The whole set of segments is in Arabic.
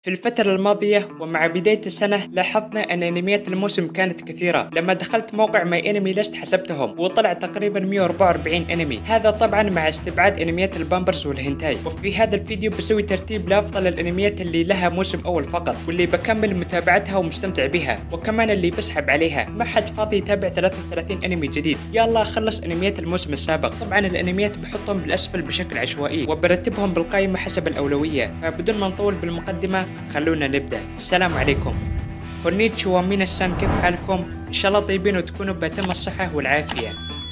في الفترة الماضية ومع بداية السنة لاحظنا أن أنميات الموسم كانت كثيرة. لما دخلت موقع ماي أنمي ليست حسبتهم وطلع تقريبا 144 أنمي، هذا طبعا مع استبعاد أنميات البامبرز والهنتاي. وفي هذا الفيديو بسوي ترتيب لأفضل الأنميات اللي لها موسم أول فقط، واللي بكمل متابعتها ومستمتع بها، وكمان اللي بسحب عليها. ما حد فاضي يتابع 33 أنمي جديد، يلا خلص أنميات الموسم السابق. طبعا الأنميات بحطهم بالأسفل بشكل عشوائي وبرتبهم بالقائمة حسب الأولوية. فبدون ما نطول بالمقدمة خلونا نبدأ. السلام عليكم، كونيتشوا مينا-سان، كيف حالكم؟ إن شاء الله طيبين وتكونوا بأتم الصحة والعافية.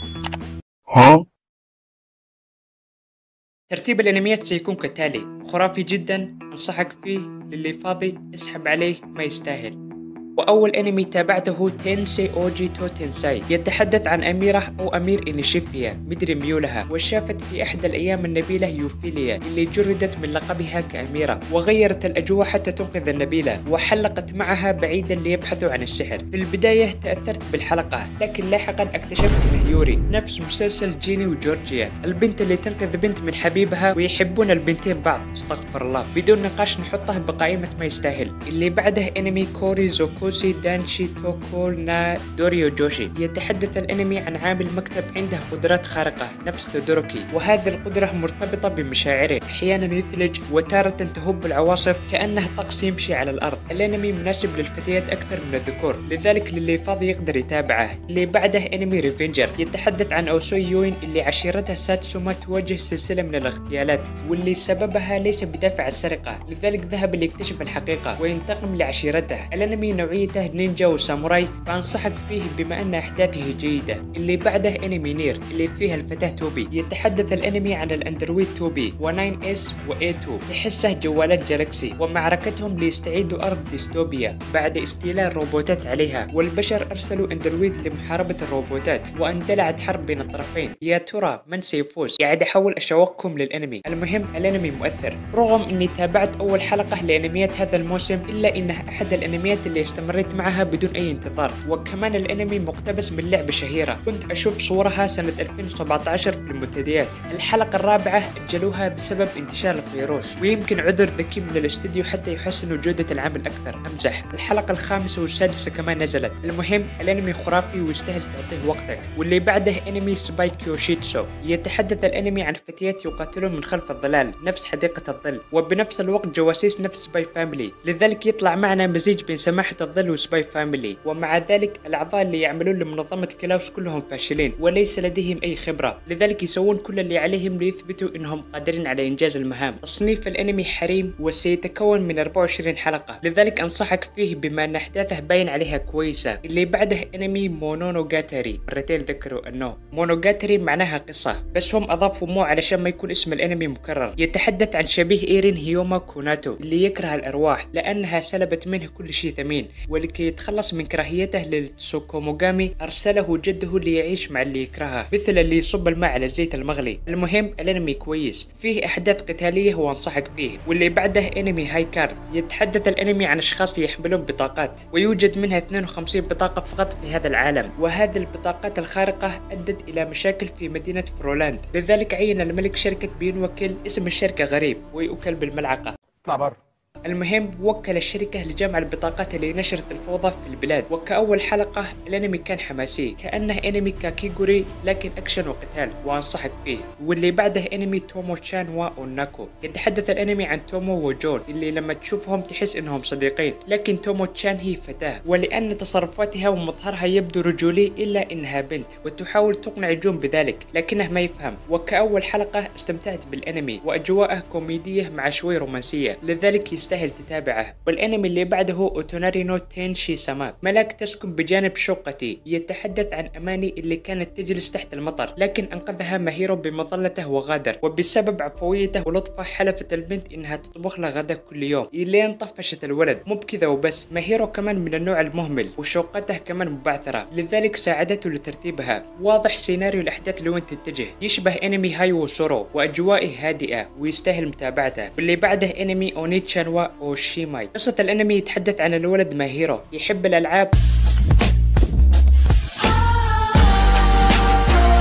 ترتيب الأنميات سيكون كالتالي: خرافي جدا، أنصحك فيه، للي فاضي اسحب عليه، ما يستاهل. وأول أنمي تابعته تينسي أوجي تو تنساي، يتحدث عن أميرة أو أمير إنيشيفيا مدري ميولها، وشافت في أحد الأيام النبيلة يوفيليا اللي جردت من لقبها كأميرة، وغيرت الأجواء حتى تنقذ النبيلة وحلقت معها بعيدا ليبحثوا عن السحر. في البداية تأثرت بالحلقة، لكن لاحقا اكتشفت أنه يوري نفس مسلسل جيني وجورجيا، البنت اللي تنقذ بنت من حبيبها ويحبون البنتين بعض. استغفر الله، بدون نقاش نحطه بقائمة ما يستاهل. اللي بعده أنمي كوري زوكوسي دانشي توكول نا دوريو جوشي، يتحدث الانمي عن عامل مكتب عنده قدرات خارقة نفس تودوروكي، وهذه القدرة مرتبطة بمشاعره، احيانا يثلج وتارة تهب العواصف كأنه طقس يمشي على الارض. الانمي مناسب للفتيات اكثر من الذكور، لذلك للي فاضي يقدر يتابعه. اللي بعده انمي ريفنجر، يتحدث عن اوسوي يوين اللي عشيرتها ساتسوما تواجه سلسلة من الاغتيالات، واللي سببها ليس بدافع السرقة، لذلك ذهب ليكتشف الحقيقة وينتقم لعشيرته. الانمي نوعيته نينجا وساموراي، فانصحك فيه بما ان احداثه جيدة. اللي بعده انمي نير اللي فيها الفتاة توبي، يتحدث الانمي عن الاندرويد توبي و9 اس و A2، تحسه جوالات جالكسي، ومعركتهم ليستعيدوا ارض ديستوبيا بعد استيلاء الروبوتات عليها، والبشر ارسلوا اندرويد لمحاربة الروبوتات، واندلعت حرب بين الطرفين. يا ترى من سيفوز؟ قاعد احاول اشوقكم للانمي. المهم الانمي مؤثر، رغم اني تابعت اول حلقة لانميات هذا الموسم، الا انه احد الانميات اللي استمريت معها بدون اي انتظار. وكمان الانمي مقتبس من لعبة شهيرة كنت اشوف صورها سنة 2017 في المنتديات. الحلقة الرابعة اجلوها بسبب انتشار الفيروس، ويمكن عذر ذكي من الاستديو حتى يحسنوا جودة العمل اكثر. امزح. الحلقة الخامسة والسادسة كمان نزلت. المهم الانمي خرافي ويستاهل تعطيه وقتك. واللي بعده انمي سباي كيوشيتسو، يتحدث الانمي عن فتيات يقاتلون من خلف الظلال نفس حديقة الظل، وبنفس الوقت جواسيس نفس سباي فاميلي، لذلك يطلع معنا مزيج بين سماحة الظل وسباي فاميلي. ومع ذلك الأعضاء اللي يعملون لمنظمة كلاوس كلهم فاشلين وليس لديهم أي خبرة، لذلك يسوون كل اللي عليهم ليثبتوا أنهم قادرين على إنجاز المهام. تصنيف الأنمي حريم وسيتكون من 24 حلقة، لذلك أنصحك فيه بما أن أحداثه باين عليها كويسة. اللي بعده أنمي مونونوغاتاري، مرتين ذكروا أنه مونوغاتاري معناها قصة، بس هم أضافوا مو علشان ما يكون اسم الأنمي مكرر. يتحدث عن شبيه إيرين هيوما كوناتو اللي يكره الأرواح لأنها سلبت منه كل شيء ثمين، ولكي يتخلص من كراهيته للتسوكوموغامي أرسله جده ليعيش مع اللي يكرهه، مثل اللي يصب الماء على الزيت المغلي. المهم الانمي كويس، فيه أحداث قتالية وأنصحك فيه. واللي بعده انمي هاي كارد، يتحدث الانمي عن أشخاص يحملون بطاقات ويوجد منها 52 بطاقة فقط في هذا العالم، وهذه البطاقات الخارقة أدت إلى مشاكل في مدينة فرولاند، لذلك عين الملك شركة بينوكل اسم الشركة غريب ويؤكل بالملعقة. اطلع بره. المهم وكل الشركة لجمع البطاقات اللي نشرت الفوضى في البلاد. وكأول حلقة الانمي كان حماسي كأنه انمي كاكيغوري لكن اكشن وقتال، وانصحك فيه. واللي بعده انمي تومو تشان واوناكو، يتحدث الانمي عن تومو وجون اللي لما تشوفهم تحس انهم صديقين، لكن تومو تشان هي فتاة، ولأن تصرفاتها ومظهرها يبدو رجولي إلا انها بنت، وتحاول تقنع جون بذلك لكنه ما يفهم. وكأول حلقة استمتعت بالانمي واجواءه كوميدية مع شوي رومانسية، لذلك يستاهل تتابعه. والانمي اللي بعده اوتوناري نو تينشي ساماك، ملاك تسكن بجانب شقتي، يتحدث عن اماني اللي كانت تجلس تحت المطر لكن انقذها ماهيرو بمظلته وغادر، وبسبب عفويته ولطفه حلفت البنت انها تطبخ له غدا كل يوم الين طفشت الولد. مو بكذا وبس، ماهيرو كمان من النوع المهمل وشقته كمان مبعثرة، لذلك ساعدته لترتيبها. واضح سيناريو الاحداث لوين تتجه، يشبه انمي هاي وسورو واجوائه هادئة ويستاهل متابعته. واللي بعده انمي اونيتشان وأوشيماي، قصة الأنمي يتحدث عن الولد ماهيرو يحب الألعاب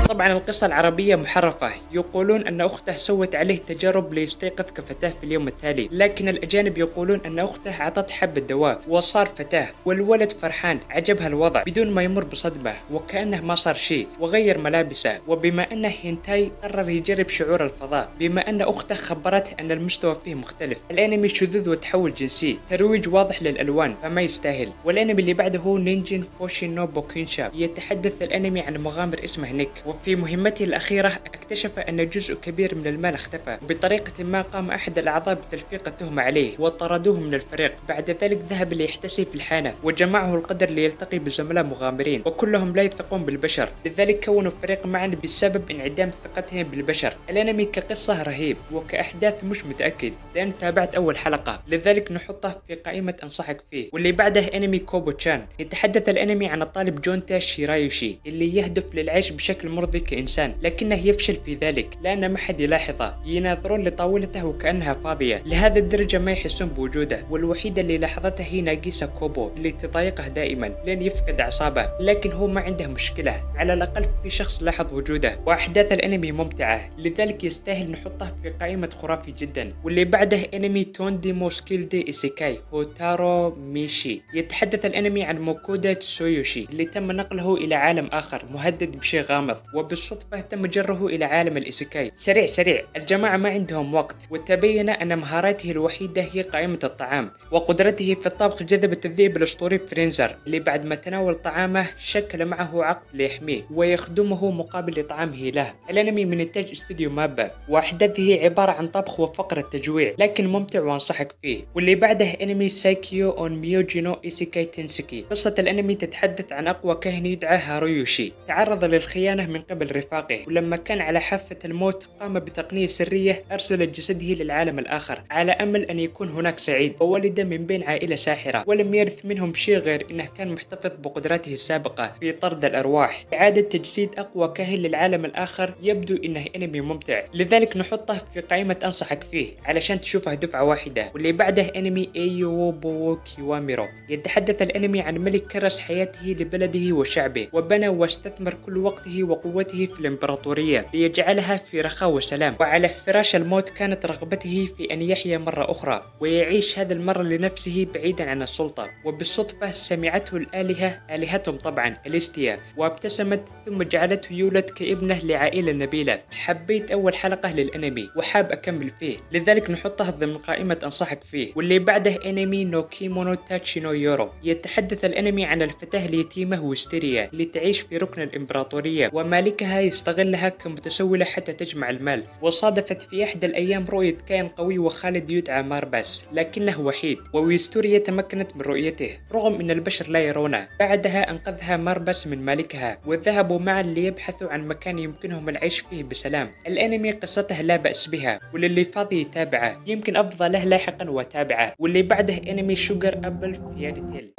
طبعا القصة العربية محرفة، يقولون أن أخته سوت عليه تجارب ليستيقظ كفتاة في اليوم التالي، لكن الأجانب يقولون أن أخته أعطته حبة دواء وصار فتاة، والولد فرحان عجبها الوضع بدون ما يمر بصدمة وكأنه ما صار شيء، وغير ملابسه. وبما أنه هينتاي قرر يجرب شعور الفضاء بما أن أخته خبرته أن المستوى فيه مختلف. الأنمي شذوذ وتحول جنسي، ترويج واضح للألوان فما يستاهل. والأنمي اللي بعده هو نينجن فوشي نو بوكينشا. يتحدث الأنمي عن مغامر اسمه نيك، وفي مهمته الأخيرة اكتشف أن جزء كبير من المال اختفى. بطريقة ما قام أحد الأعضاء بتلفيق التهمة عليه وطردوه من الفريق. بعد ذلك ذهب ليحتسي في الحانة وجمعه القدر ليلتقي بزملاء مغامرين، وكلهم لا يثقون بالبشر، لذلك كونوا فريق معا بسبب انعدام ثقتهم بالبشر. الأنمي كقصة رهيب، وكأحداث مش متأكد لأن تابعت أول حلقة، لذلك نحطه في قائمة أنصحك فيه. واللي بعده أنمي كوبو تشان. يتحدث الأنمي عن الطالب جونتا شيرايوشي اللي يهدف للعيش بشكل مرضي كإنسان، لكنه يفشل في ذلك لأن ما حد يلاحظه. يناظرون لطاولته وكأنها فاضية، لهذا الدرجة ما يحسون بوجوده. والوحيدة اللي لاحظتها هي ناجيسا كوبو اللي تضايقه دائما لين يفقد أعصابه، لكن هو ما عنده مشكلة، على الأقل في شخص لاحظ وجوده. وأحداث الأنمي ممتعة، لذلك يستاهل نحطه في قائمة خرافي جدا. واللي بعده أنمي تونديمو سكيل دي إيسيكاي هوتارو ميشي. يتحدث الأنمي عن موكودا تسويوشي اللي تم نقله إلى عالم آخر مهدد بشيء غامض، وبالصدفة تم جره إلى عالم الإيسيكاي. سريع الجماعة ما عندهم وقت، وتبين أن مهاراته الوحيدة هي قائمة الطعام، وقدرته في الطبخ جذبت الذئب الأسطوري فرينزر اللي بعد ما تناول طعامه شكل معه عقد ليحميه ويخدمه مقابل إطعامه له. الأنمي من إنتاج استوديو مابا، وأحداثه عبارة عن طبخ وفقرة تجويع، لكن ممتع وأنصحك فيه. واللي بعده أنمي سايكيو أون ميوجينو إيسيكاي تنسكي. قصة الأنمي تتحدث عن أقوى كاهن يدعى هارويوشي، تعرض للخيانة من قبل رفاقه، ولما كان على حافة الموت قام بتقنية سرية أرسلت جسده للعالم الآخر على أمل أن يكون هناك سعيد. وولد من بين عائلة ساحرة، ولم يرث منهم شيء غير أنه كان محتفظ بقدراته السابقة في طرد الأرواح. إعادة تجسيد أقوى كاهن للعالم الآخر. يبدو أنه أنمي ممتع، لذلك نحطه في قائمة أنصحك فيه علشان تشوفه دفعة واحدة. واللي بعده أنمي ايو بو كيواميرو. يتحدث الأنمي عن ملك كرس حياته لبلده وشعبه، وبنى واستثمر كل وقته وقوته في الإمبراطورية ليجعلها في رخاء وسلام. وعلى فراش الموت كانت رغبته في أن يحيا مرة أخرى ويعيش هذا المرة لنفسه بعيدا عن السلطة. وبالصدفة سمعته الآلهة، آلهتهم طبعا أليستيا، وابتسمت ثم جعلته يولد كابنه لعائلة نبيلة. حبيت أول حلقة للأنمي وحاب أكمل فيه، لذلك نحطه ضمن قائمة أنصحك فيه. واللي بعده أنمي نو كيمونو تاتشي نو يورو. يتحدث الأنمي عن الفتاة اليتيمة وستيريا اللي تعيش في ركن الإمبراطورية، ومالكها يستغلها كمتسولة حتى تجمع المال. وصادفت في أحد الأيام رؤية كائن قوي وخالد يدعى مارباس، لكنه وحيد، وويستوريا تمكنت من رؤيته رغم أن البشر لا يرونه. بعدها أنقذها مارباس من مالكها، وذهبوا معا ليبحثوا عن مكان يمكنهم العيش فيه بسلام. الأنمي قصته لا بأس بها، وللي فاضي يتابعه، يمكن أفضل له لاحقا وتابعه. واللي بعده أنمي شوجر أبل فياري تيل.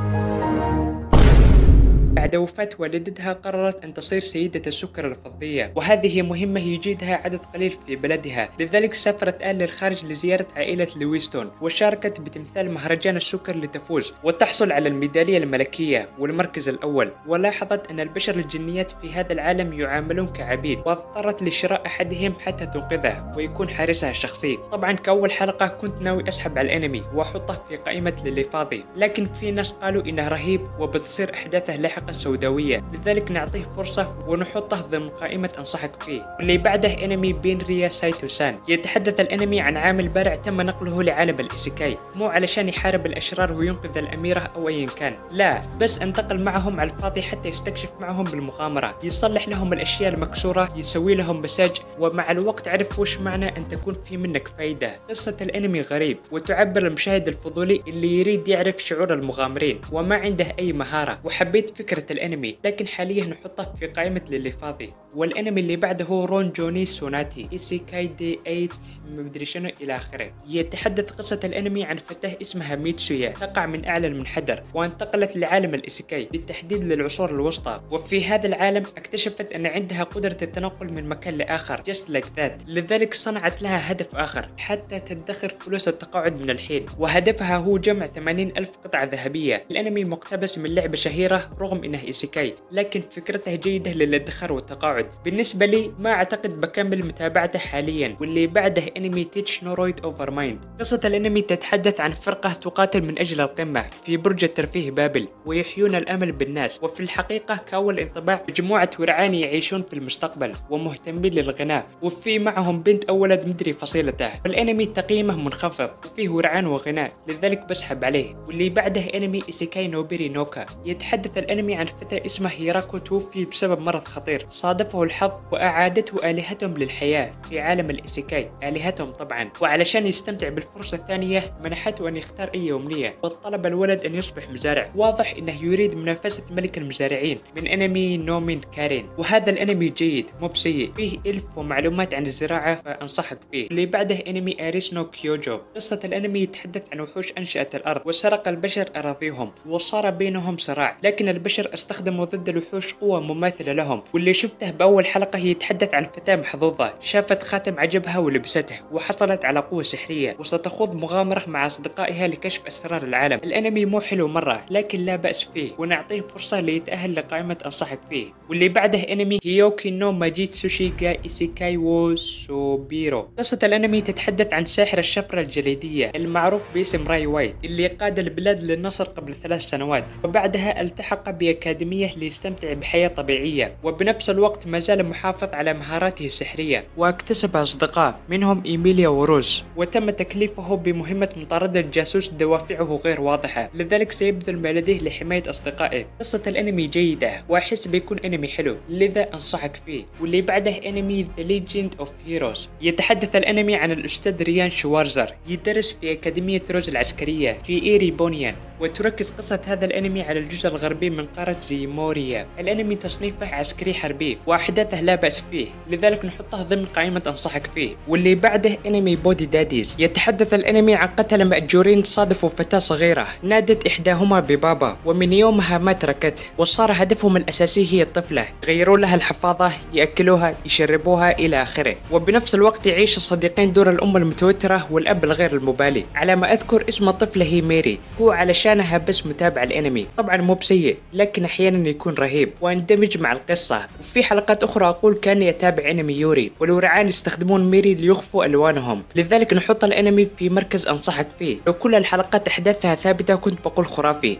بعد وفاة والدتها قررت أن تصير سيدة السكر الفضية، وهذه مهمة يجيدها عدد قليل في بلدها، لذلك سافرت آل للخارج لزيارة عائلة لويستون، وشاركت بتمثال مهرجان السكر لتفوز وتحصل على الميدالية الملكية والمركز الأول. ولاحظت أن البشر الجنيات في هذا العالم يعاملون كعبيد، واضطرت لشراء أحدهم حتى تنقذه ويكون حارسها الشخصي. طبعا كأول حلقة كنت ناوي أسحب على الأنمي وأحطه في قائمة للي فاضي، لكن في ناس قالوا إنه رهيب وبتصير أحداثه لاحقا سوداوية، لذلك نعطيه فرصة ونحطه ضمن قائمة أنصحك فيه. واللي بعده أنمي بينريا سايتو سان. يتحدث الأنمي عن عامل بارع تم نقله لعالم الإيسيكاي، مو علشان يحارب الأشرار وينقذ الأميرة أو أيا كان، لا، بس انتقل معهم على الفاضي حتى يستكشف معهم بالمغامرة، يصلح لهم الأشياء المكسورة، يسوي لهم مساج، ومع الوقت عرف وش معنى أن تكون في منك فايدة. قصة الأنمي غريب وتعبر المشاهد الفضولي اللي يريد يعرف شعور المغامرين وما عنده أي مهارة. وحبيت فكرة الأنمي، لكن حاليا نحطه في قائمة للي فاضي. والأنمي اللي بعده هو رون جوني سوناتي إيسيكاي دي 8 مدري شنو إلى آخره. يتحدث قصة الأنمي عن فتاة اسمها ميتسويا تقع من أعلى المنحدر، وانتقلت لعالم الإيسيكاي بالتحديد للعصور الوسطى. وفي هذا العالم اكتشفت أن عندها قدرة التنقل من مكان لآخر just like that، لذلك صنعت لها هدف آخر حتى تدخر فلوس التقاعد من الحين، وهدفها هو جمع 80,000 قطعة ذهبية. الأنمي مقتبس من لعبة شهيرة رغم إنه إيسيكاي، لكن فكرته جيدة للادخار والتقاعد. بالنسبة لي ما أعتقد بكمل متابعته حاليا. واللي بعده أنمي تيتش نورويد أوفر مايند. قصة الأنمي تتحدث عن فرقة تقاتل من أجل القمة في برج الترفيه بابل، ويحيون الأمل بالناس. وفي الحقيقة كأول انطباع مجموعة ورعان يعيشون في المستقبل ومهتمين للغناء، وفي معهم بنت أو ولد مدري فصيلته. والأنمي تقييمه منخفض وفيه ورعان وغناء، لذلك بسحب عليه. واللي بعده أنمي إيسيكاي نوبيري نوكا. يتحدث الأنمي عن فتى اسمه هيراكو توفي بسبب مرض خطير، صادفه الحظ وأعادته آلهتهم للحياة في عالم الإيسيكاي، آلهتهم طبعا. وعلشان يستمتع بالفرصة الثانية منحته أن يختار أي أمنية، وطلب الولد أن يصبح مزارع. واضح أنه يريد منافسة ملك المزارعين من أنمي نومين كارين. وهذا الأنمي جيد مو بسيء، فيه إلف ومعلومات عن الزراعة فأنصحك فيه. اللي بعده أنمي أريسنو كيوجو. قصة الأنمي يتحدث عن وحوش أنشأت الأرض وسرق البشر أراضيهم، وصار بينهم صراع، لكن البشر استخدموا ضد الوحوش قوة مماثلة لهم. واللي شفته بأول حلقة يتحدث عن فتاة محظوظة شافت خاتم عجبها ولبسته وحصلت على قوة سحرية، وستخوض مغامرة مع أصدقائها لكشف أسرار العالم. الأنمي مو حلو مرة لكن لا بأس فيه، ونعطيه فرصة ليتأهل لقائمة أنصحك فيه. واللي بعده أنمي هيوكي نو ماجيتسوشي جا إيسيكاي وو سوبيرو. قصة الأنمي تتحدث عن ساحر الشفرة الجليدية المعروف باسم راي وايت، اللي قاد البلاد للنصر قبل 3 سنوات، وبعدها التحق بأكاديمية ليستمتع بحياة طبيعية، وبنفس الوقت ما زال محافظ على مهاراته السحرية. واكتسب أصدقاء منهم إيميليا وروز، وتم تكليفه بمهمة مطاردة جاسوس دوافعه غير واضحة، لذلك سيبذل ما لديه لحماية أصدقائه. قصة الأنمي جيدة وأحس بيكون أنمي حلو، لذا أنصحك فيه. واللي بعده أنمي The Legend of Heroes. يتحدث الأنمي عن الأستاذ ريان شوارزر، يدرس في أكاديمية ثروز العسكرية في إيري بونيان، وتركز قصة هذا الأنمي على الجزء الغربي من قارة زيموريا. الأنمي تصنيفه عسكري حربي وأحداثه لا بأس فيه، لذلك نحطه ضمن قائمة أنصحك فيه. واللي بعده أنمي بودي داديز. يتحدث الأنمي عن قتلة مأجورين صادفوا فتاة صغيرة نادت إحداهما ببابا، ومن يومها ما تركته، وصار هدفهم الأساسي هي الطفلة، يغيرون لها الحفاضة، يأكلوها، يشربوها إلى آخره. وبنفس الوقت يعيش الصديقين دور الأم المتوترة والأب الغير المبالي. على ما أذكر اسم الطفلة هي ميري، هو علشانها بس متابع الأنمي، طبعا مو بسيء لكن أحيانا يكون رهيب واندمج مع القصة. وفي حلقات أخرى أقول كاني أتابع أنمي يوري، والورعان يستخدمون ميري ليخفوا ألوانهم، لذلك نحط الأنمي في مركز أنصحك فيه. لو كل الحلقات أحداثها ثابتة كنت بقول خرافي.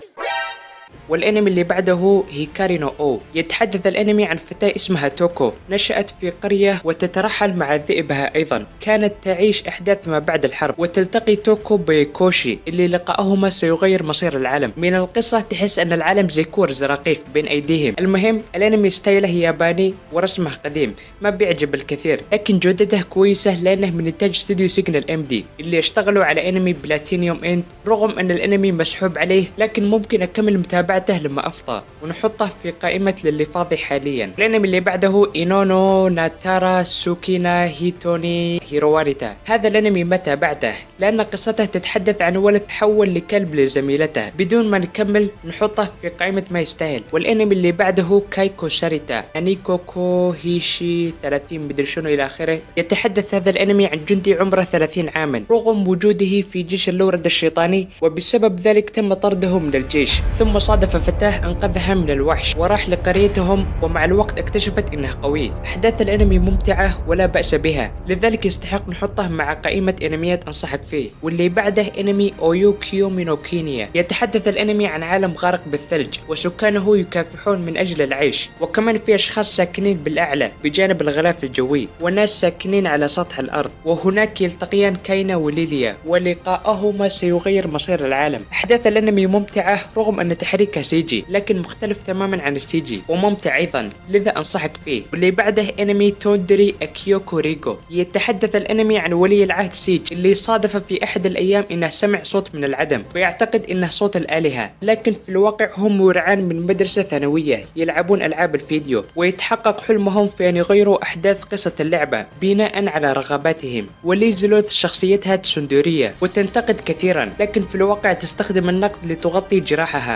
والأنمي اللي بعده هيكاري نو أو. يتحدث الأنمي عن فتاة اسمها توكو، نشأت في قرية وتترحل مع ذئبها أيضا. كانت تعيش أحداث ما بعد الحرب، وتلتقي توكو بكوشي اللي لقاءهما سيغير مصير العالم. من القصة تحس أن العالم زي كور زراقيف بين أيديهم. المهم الأنمي ستايله ياباني ورسمه قديم، ما بيعجب الكثير لكن جودته كويسة لأنه من إنتاج استوديو سيجنال MD اللي اشتغلوا على أنمي بلاتينيوم إند. رغم أن الأنمي مسحوب عليه لكن ممكن أكمل متابعته لما أفضى، ونحطه في قائمة للي فاضي حاليا. الأنمي اللي بعده إينونو ناتارا سوكينا هيتوني هيرواريتا. هذا الأنمي ما تابعته لأن قصته تتحدث عن ولد تحول لكلب لزميلته. بدون ما نكمل نحطه في قائمة ما يستاهل. والأنمي اللي بعده كايكو ساريتا أنيكوكو هيشي 30 مدري شنو إلى آخره. يتحدث هذا الأنمي عن جندي عمره 30 عاما رغم وجوده في جيش اللورد الشيطاني، وبسبب ذلك تم طرده من الجيش، ثم صادف فتاة أنقذها من الوحش وراح لقريتهم، ومع الوقت اكتشفت إنه قوي. أحداث الأنمي ممتعة ولا بأس بها، لذلك يستحق نحطه مع قائمة أنميات أنصحك فيه. واللي بعده أنمي أويو كيومي نو كينيا. يتحدث الأنمي عن عالم غارق بالثلج وسكانه يكافحون من أجل العيش، وكمان في أشخاص ساكنين بالأعلى بجانب الغلاف الجوي، وناس ساكنين على سطح الأرض، وهناك يلتقيان كاينا وليليا ولقاءهما سيغير مصير العالم. أحداث الأنمي ممتعة رغم أن تحريكها سيجي لكن مختلف تماما عن السيجي وممتع أيضا، لذا أنصحك فيه. واللي بعده أنمي توندري أكيوكو ريغو. يتحدث الأنمي عن ولي العهد سيج اللي صادف في أحد الأيام إنه سمع صوت من العدم ويعتقد إنه صوت الآلهة، لكن في الواقع هم ورعان من مدرسة ثانوية يلعبون ألعاب الفيديو، ويتحقق حلمهم في أن يغيروا أحداث قصة اللعبة بناء على رغباتهم. وليزلوث شخصيتها تسندورية وتنتقد كثيرا، لكن في الواقع تستخدم النقد لتغطي جراحها. الأنمي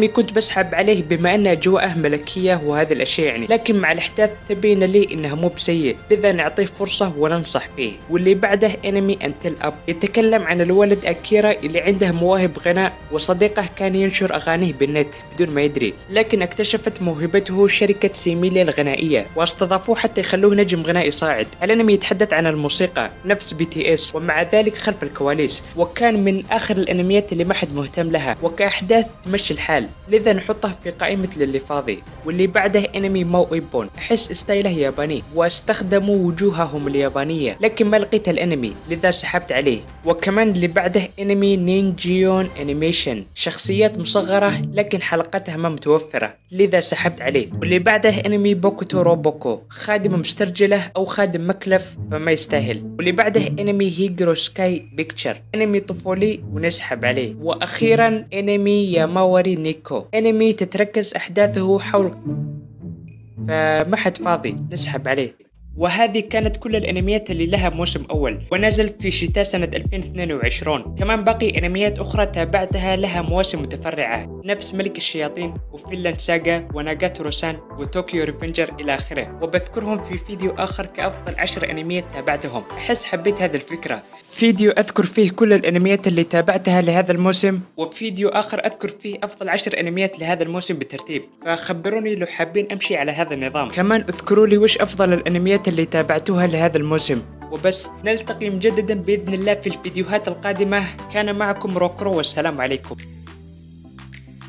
انمي كنت بسحب عليه بما ان اجواءه ملكية وهذه الاشياء يعني، لكن مع الاحداث تبين لي انه مو بسيء، لذا نعطيه فرصة وننصح فيه. واللي بعده انمي انتل اب، يتكلم عن الولد اكيرا اللي عنده مواهب غناء، وصديقه كان ينشر اغانيه بالنت بدون ما يدري، لكن اكتشفت موهبته شركة سيميليا الغنائية واستضافوه حتى يخلوه نجم غنائي صاعد. الانمي يتحدث عن الموسيقى نفس BTS، ومع ذلك خلف الكواليس، وكان من اخر الانميات اللي ما حد مهتم لها، وكاحداث تمشي الحال، لذا نحطه في قائمة للي فاضي. واللي بعده انمي مو ايبون، احس ستايله ياباني واستخدموا وجوههم اليابانية، لكن ما لقيت الانمي لذا سحبت عليه. وكمان اللي بعده انمي نينجيون انيميشن، شخصيات مصغرة لكن حلقتها ما متوفرة، لذا سحبت عليه. واللي بعده انمي بوكوتو روبوكو، خادم مسترجلة او خادم مكلف فما يستاهل. واللي بعده انمي هيجرو سكاي بيكتشر، انمي طفولي ونسحب عليه. واخيرا انمي ياماوري نيكو، انمي تتركز احداثه حول، فما حد فاضي نسحب عليه. وهذه كانت كل الانميات اللي لها موسم اول ونزل في شتاء سنة 2022. كمان باقي انميات اخرى تابعتها لها مواسم متفرعة، نفس ملك الشياطين وفينلاند ساغا وناغاتورو سان وطوكيو ريفنجر الى اخره، وبذكرهم في فيديو اخر كافضل 10 انميات تابعتهم. احس حبيت هذه الفكرة، فيديو اذكر فيه كل الانميات اللي تابعتها لهذا الموسم، وفيديو اخر اذكر فيه افضل 10 انميات لهذا الموسم بالترتيب، فخبروني لو حابين امشي على هذا النظام. كمان اذكروا لي وش افضل الانميات اللي تابعتوها لهذا الموسم. وبس، نلتقي مجددا بإذن الله في الفيديوهات القادمة. كان معكم روكرو والسلام عليكم.